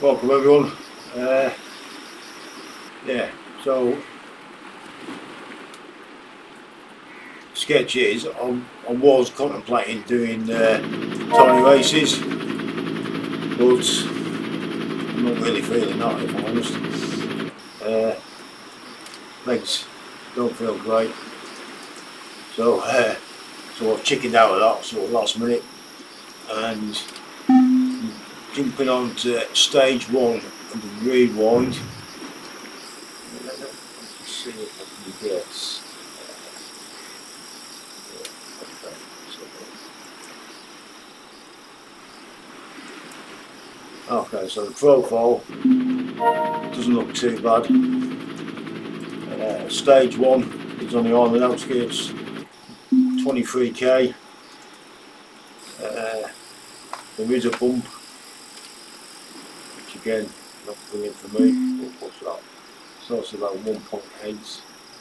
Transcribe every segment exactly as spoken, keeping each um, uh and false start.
Welcome everyone. Uh, yeah, so sketch is I, I was contemplating doing uh, tiny races, but I'm not really feeling that, if I'm honest. Uh, legs don't feel great, so uh, so I've chickened out of that sort of last minute and jumping on to stage one of the rewind. Let's see if I can get. Okay, so the profile doesn't look too bad. Uh, stage one is on the island outskirts, twenty-three K. Uh, there is a bump, which again, not brilliant for me. What's that? So it's about one point eight.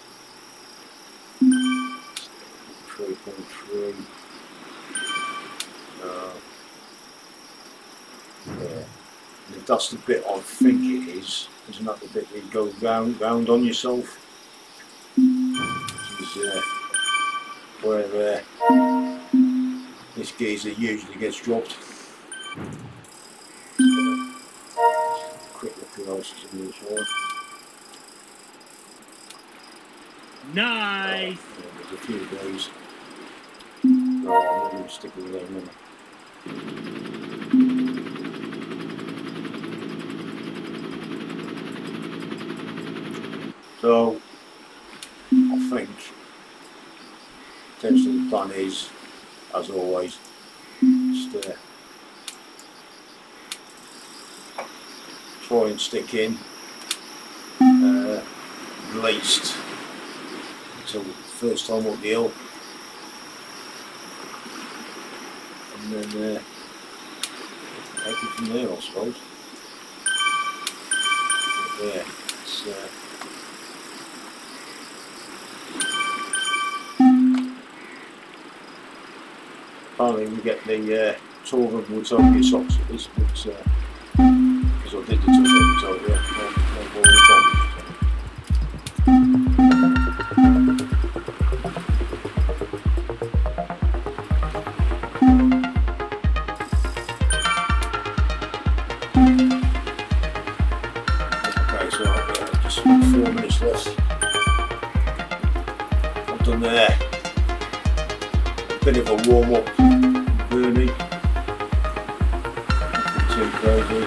three point three. Uh, yeah. And that's the bit I think it is. Isn't that the bit where you go round, round on yourself? Which is uh, where uh, this geezer usually gets dropped. Quick look at those in this one. Nice! Oh, yeah, there's a few of those. No, I'm not going to stick with them. So, I think potentially the plan is, as always, just uh, try and stick in uh, at least until the first time up the hill, and then uh, take it from there, I suppose. But yeah, it's, uh, apparently we get the uh, Tour of Watopia socks at this, but because uh, I did the Tour of Watopia, no, no more important. Okay, so uh, just four minutes left. I've done there. Bit of a warm up, burning, nothing too crazy.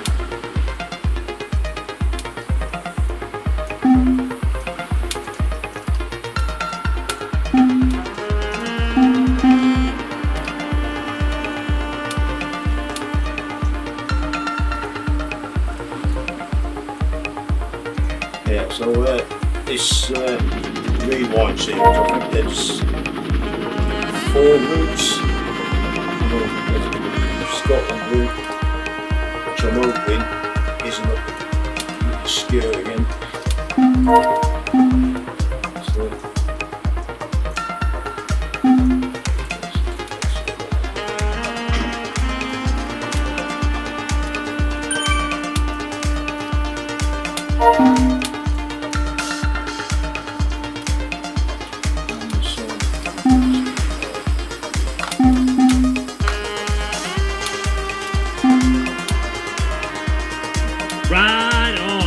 Yeah, so uh, this uh, rewind series, I think there's four routes. There's a Scotland route, which I'm hoping isn't up the skewer again. So, Right on!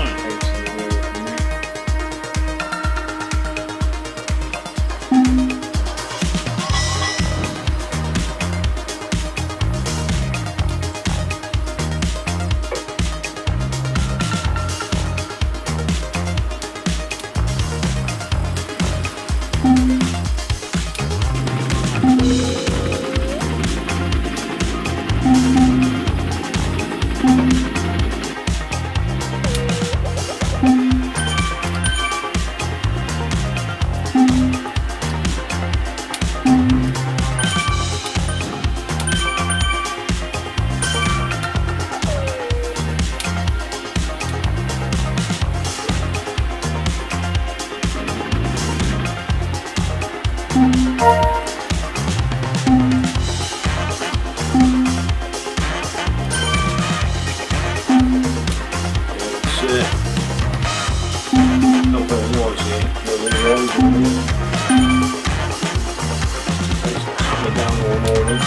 down all morning.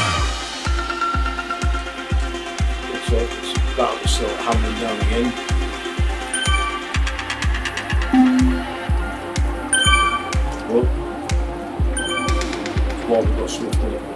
So it's about to start hammering down again. Well, while we've got Swift in it.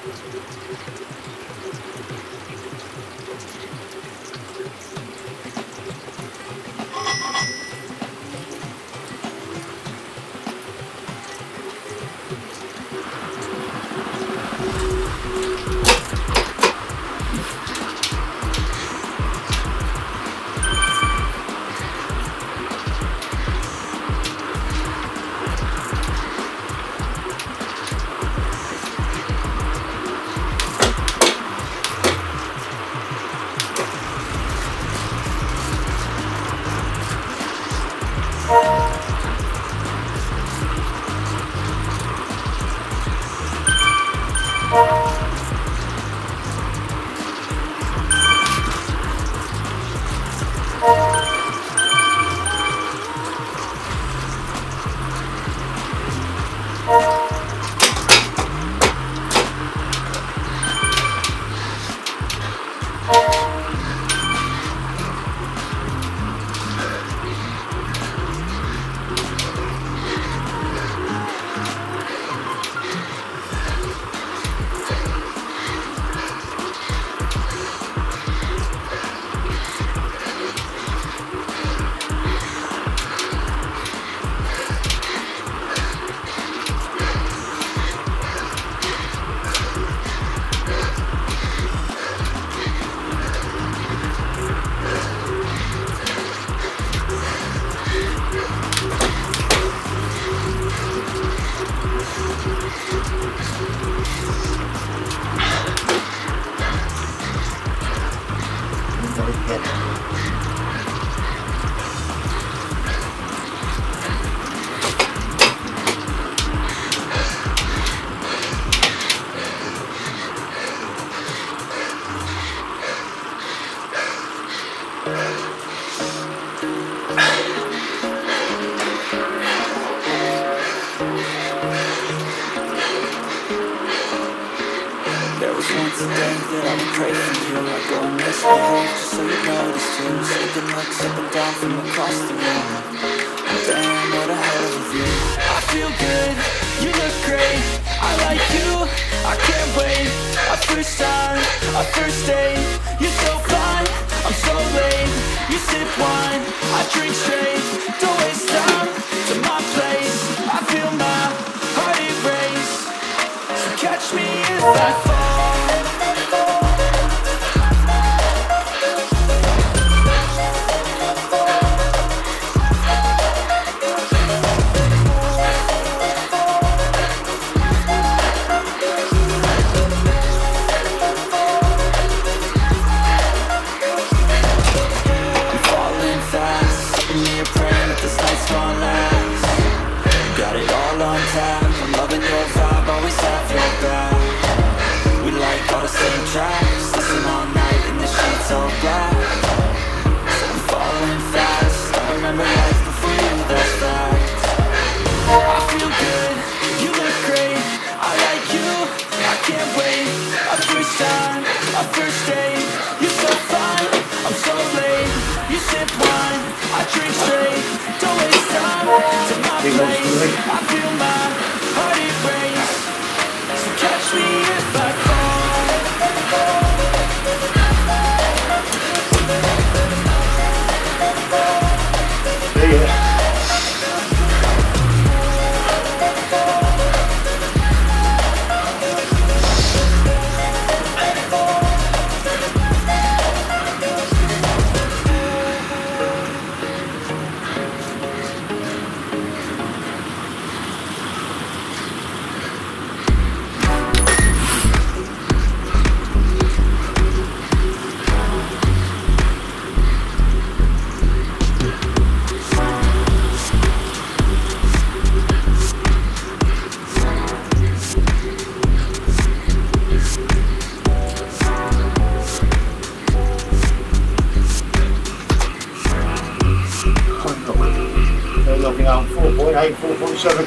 four point seven.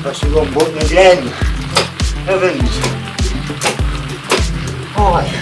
Press the wrong button again. Heavens. Right.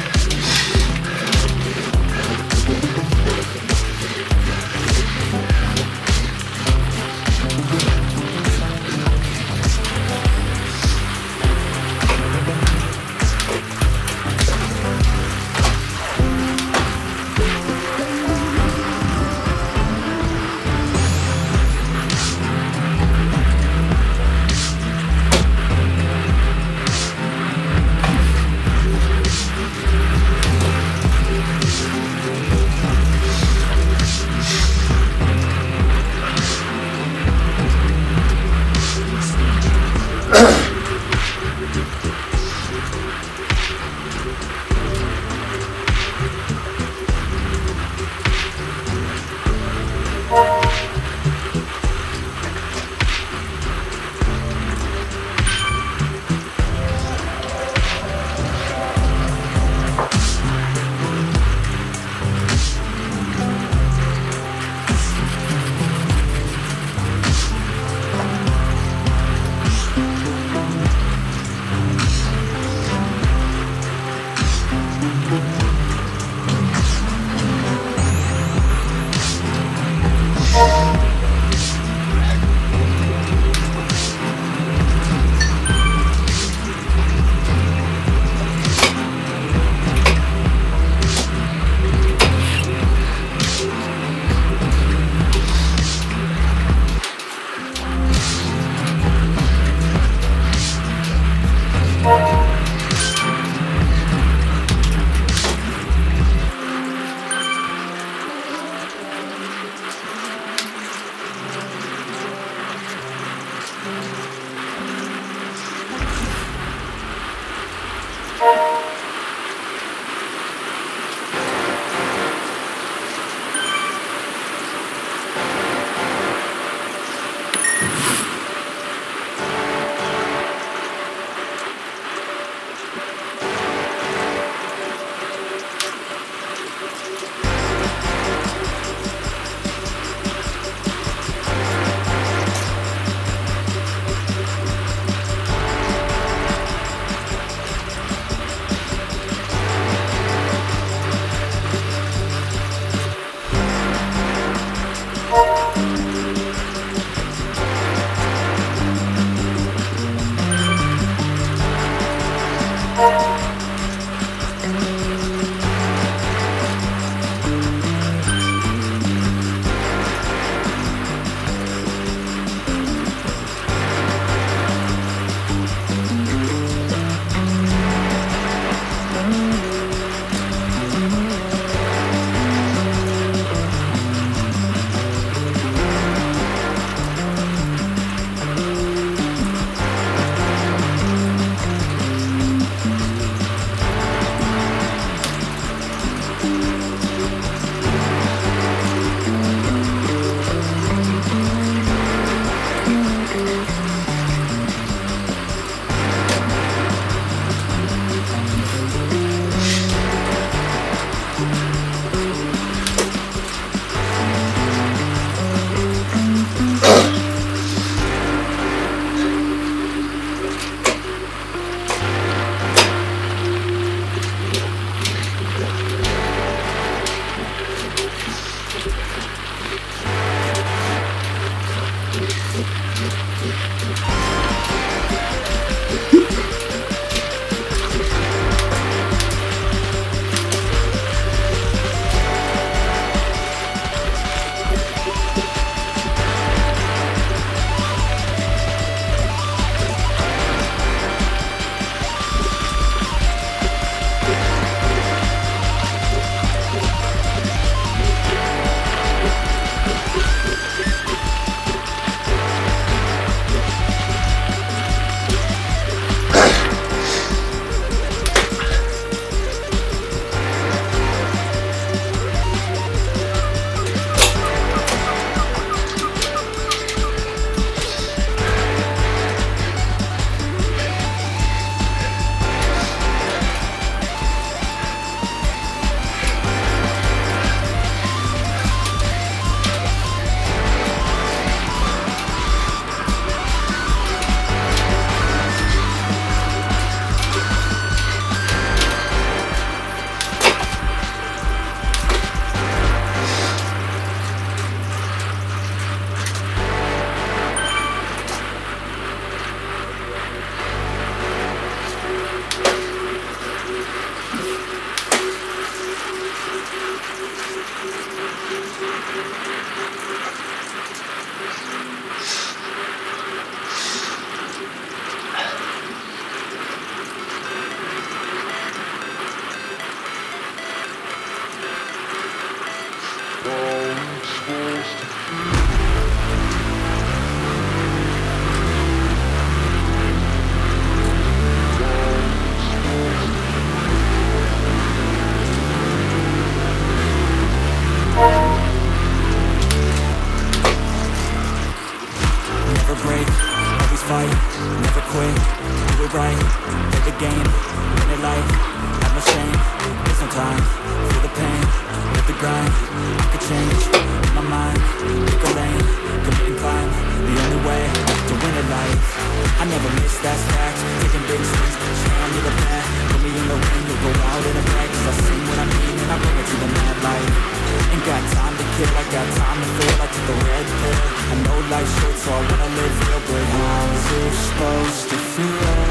right, play the game, win it life, have no shame, there's no time, feel the pain, live the grind, I could change, in my mind, pick a lane, commit and climb, the only way to win it life. I never miss, that's fact, taking big swings, hand me the bat, put me in the ring, you'll go out in a bag, cause I sing what I mean and I bring it to the mad light. Ain't got time to kill, I got time to feel, I took the red pill, I know life's short so I wanna live real, but how's it supposed to feel?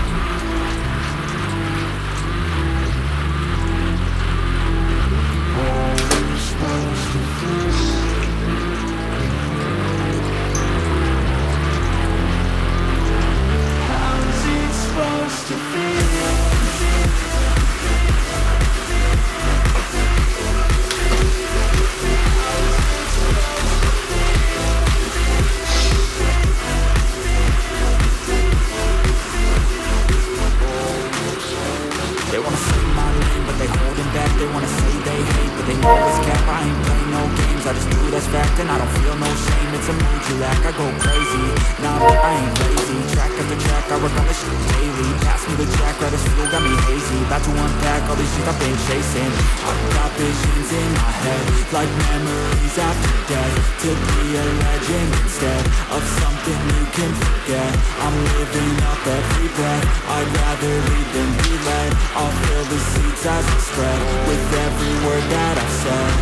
Like memories after death, to be a legend instead of something you can forget. I'm living up every breath, I'd rather lead than be led. I'll fill the seats as I spread, with every word that I've said.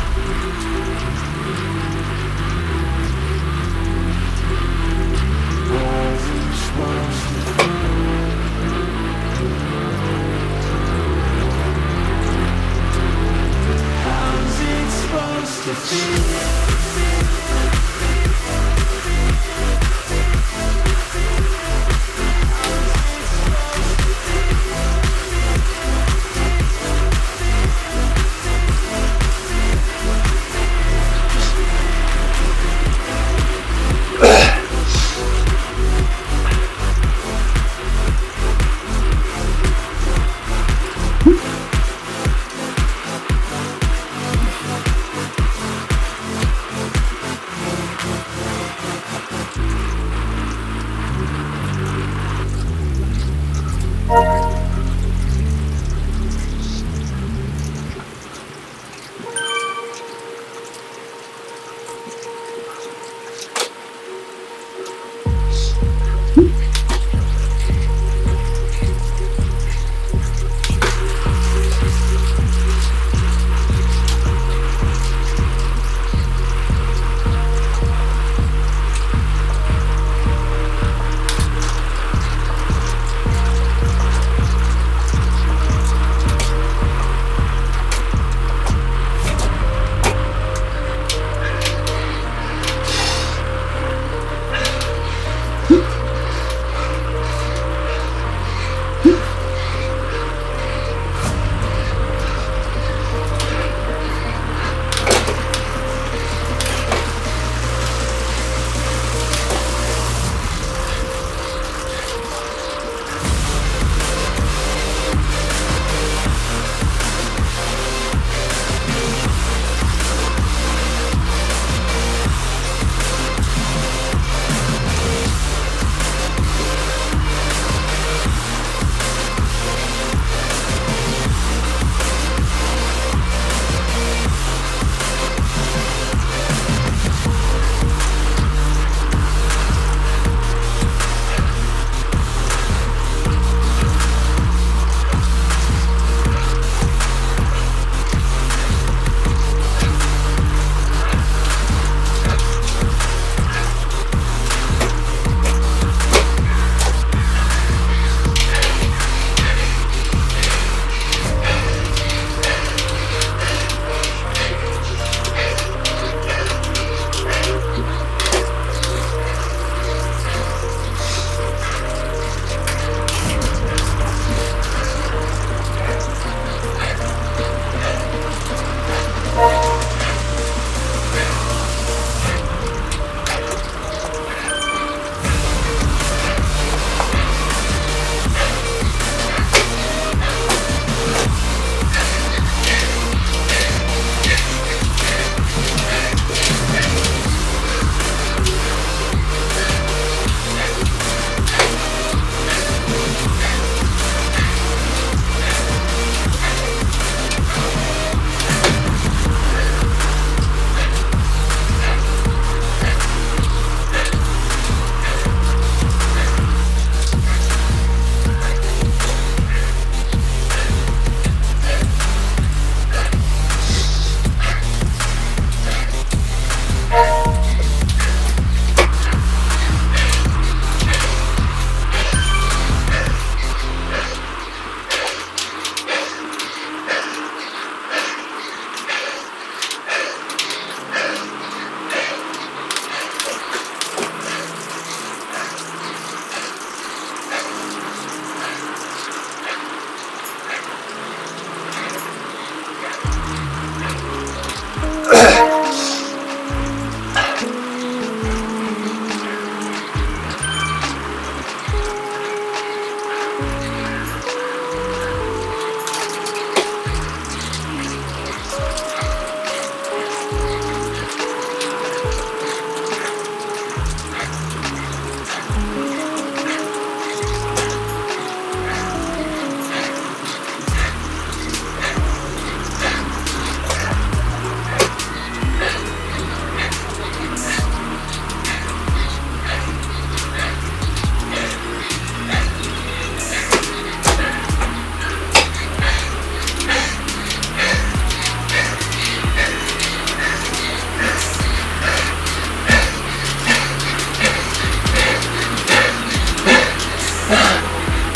To feel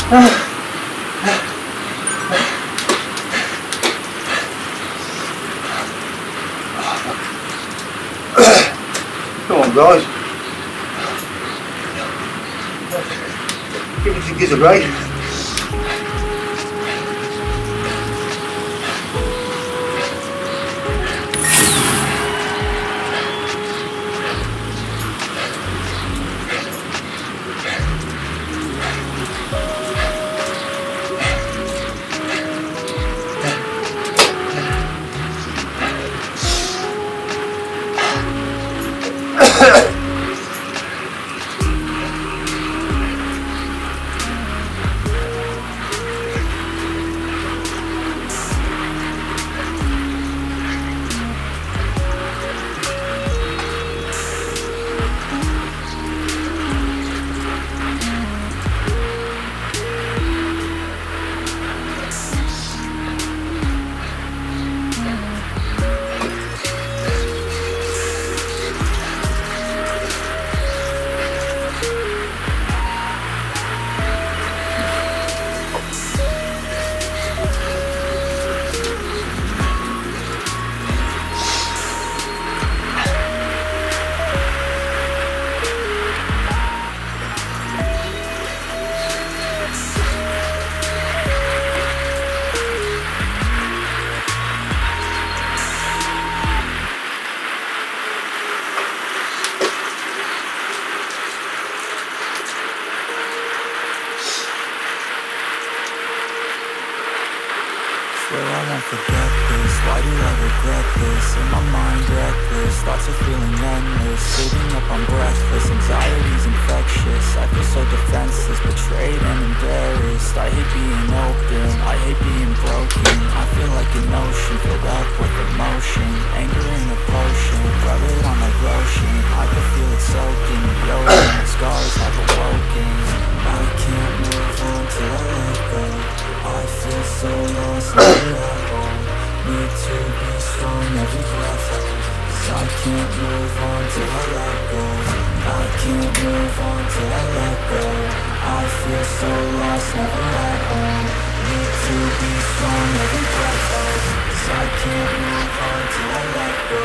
Come on, guys. Give it, give it a break. Forget this, why do I regret this? In my mind reckless, thoughts are feeling endless. Sitting up, I'm breathless, anxiety's infectious. I feel so defenseless, betrayed and embarrassed. I hate being open, I hate being broken. I feel like an ocean filled up with emotion. Anger in a potion, rub it on like lotion. I can feel it soaking, bloating, the scars have awoken. I can't move on till I let go. I feel so lost, never at home. Need to be strong every breath I take. 'Cause I can't move on till I let go. I can't move on till I let go. I feel so lost, never at home. Need to be strong every breath I take. 'Cause I can't move on till I let go.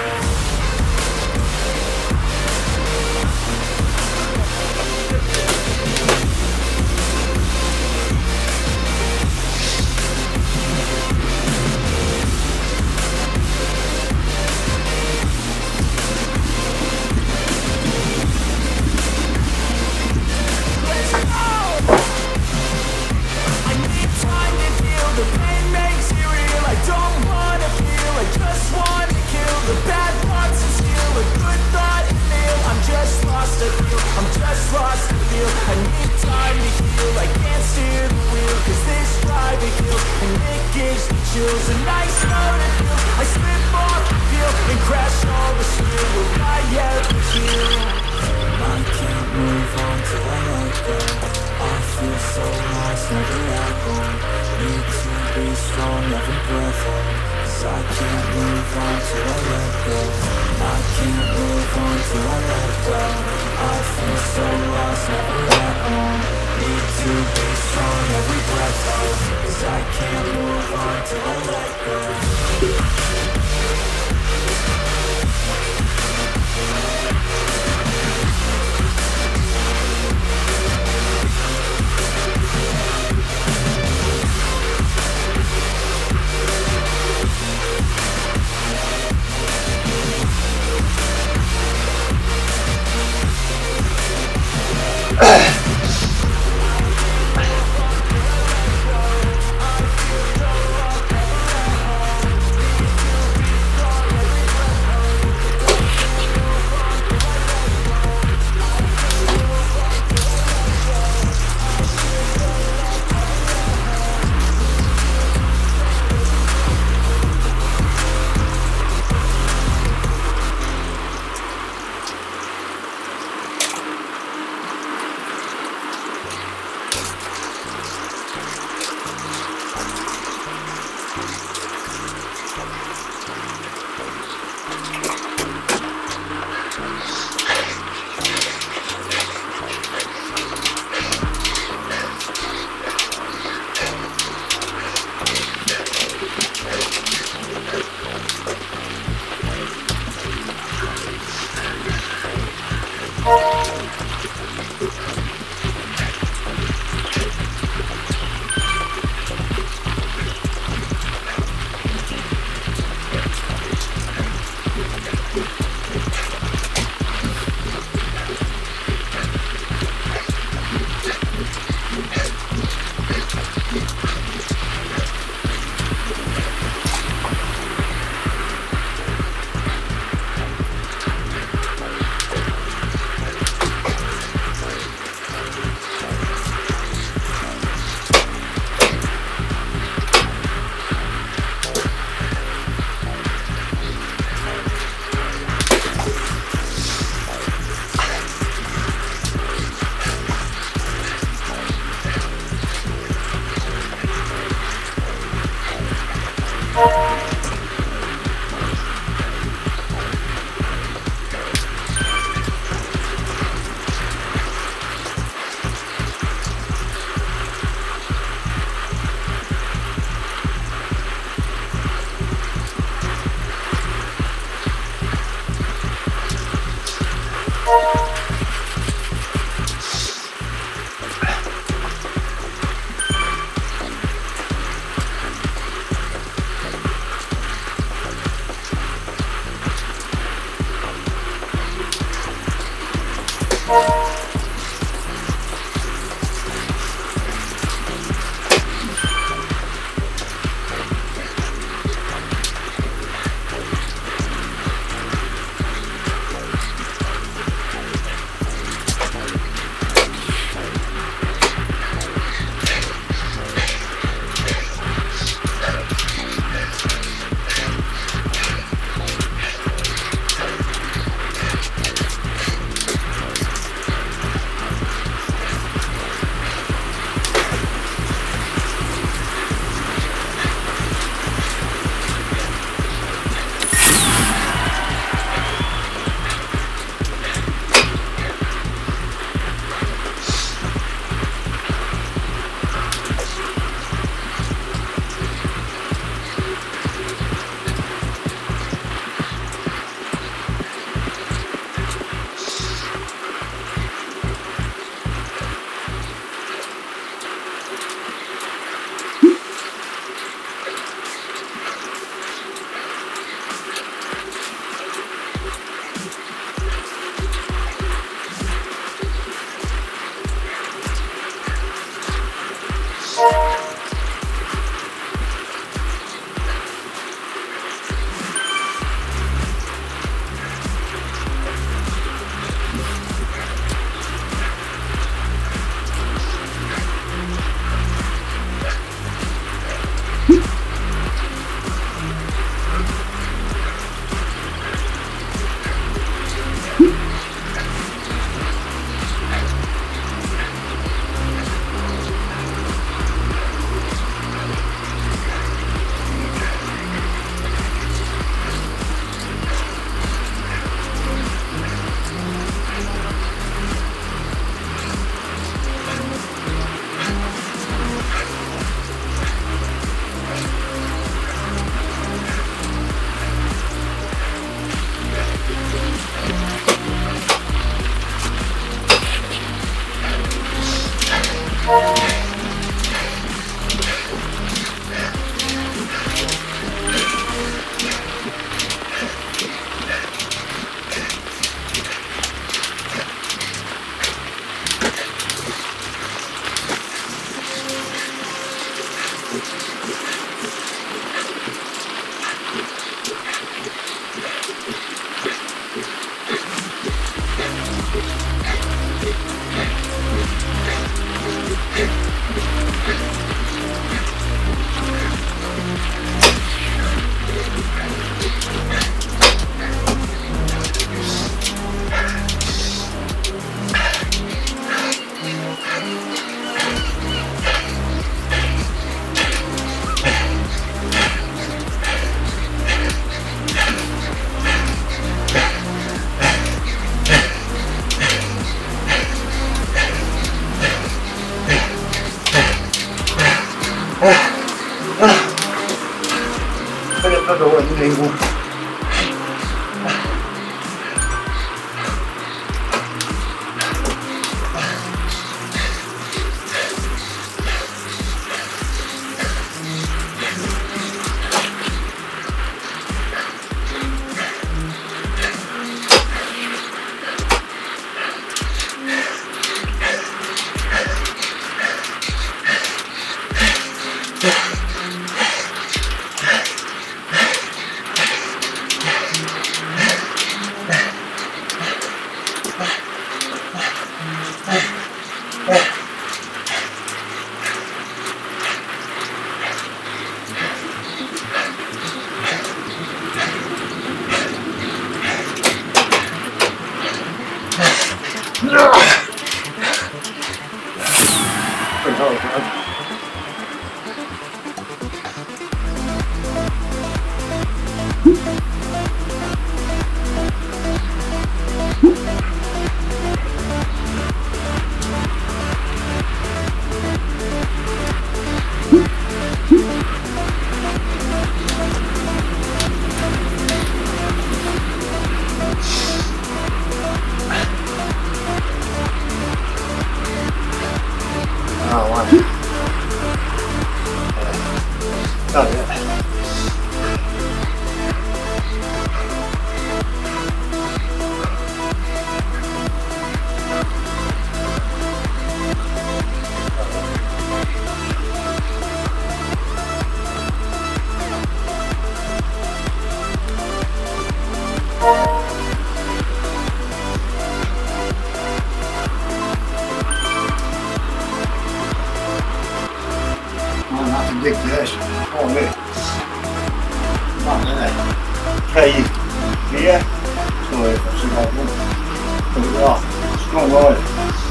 Yeah. Sorry, that's a right one. Look at that. Strong ride.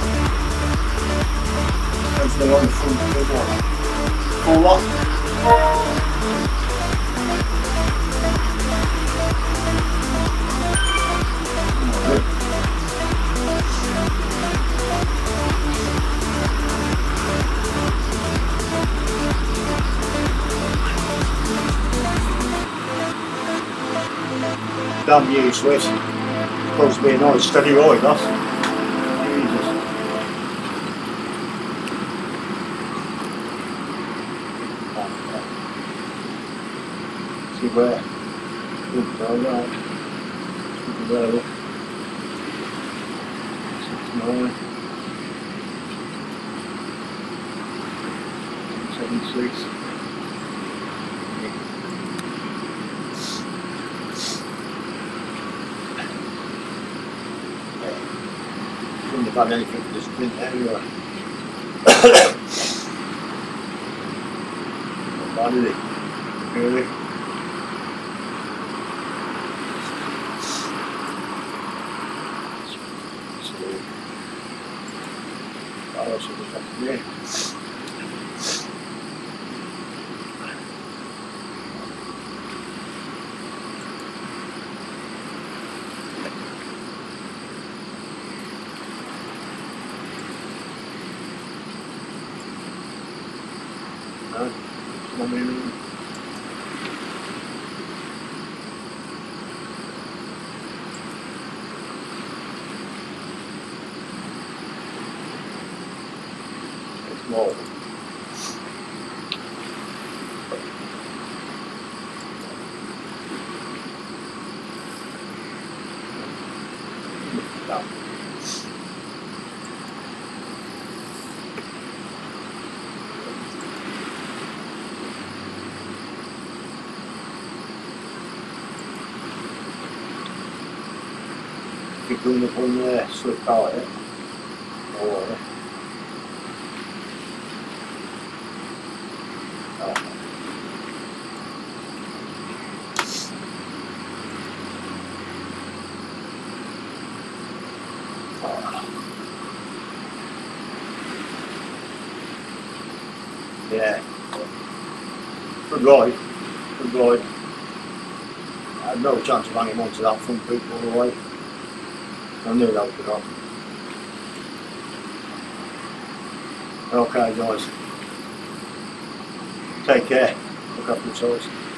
Everything on the front of the one. Full lock. Damn you, Swiss. Supposed to be a nice steady ride, that. Jesus. See where? Good, all right. Good, there, look. Six, nine. Seven, six. Wouldn't have had anything for this print anyway. Not bad, is it? Really? So, what else have we got here? I mean, it's small. Down. Keep going up on the slip out here. Oh, yeah. Oh. Oh. Yeah. Good ride. Good ride. I had no chance of hanging onto that front boot all the way. I knew that would be on. Okay guys, take care, look after yourselves.